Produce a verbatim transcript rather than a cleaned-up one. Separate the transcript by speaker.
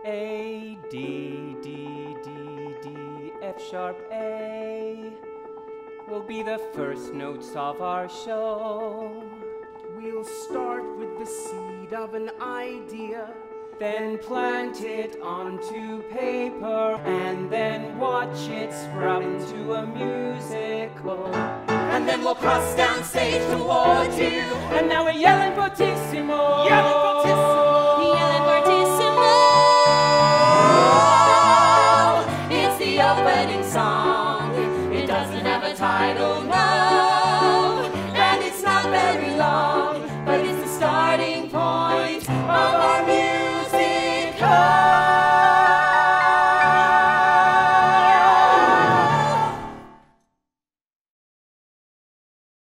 Speaker 1: A, D, D, D, D, F sharp, A will be the first notes of our show.
Speaker 2: We'll start with the seed of an idea,
Speaker 1: then plant it onto paper, and then watch it sprout into a musical.
Speaker 3: And then we'll cross down stage towards you,
Speaker 1: and now we're yelling fortissimo.
Speaker 3: Yelling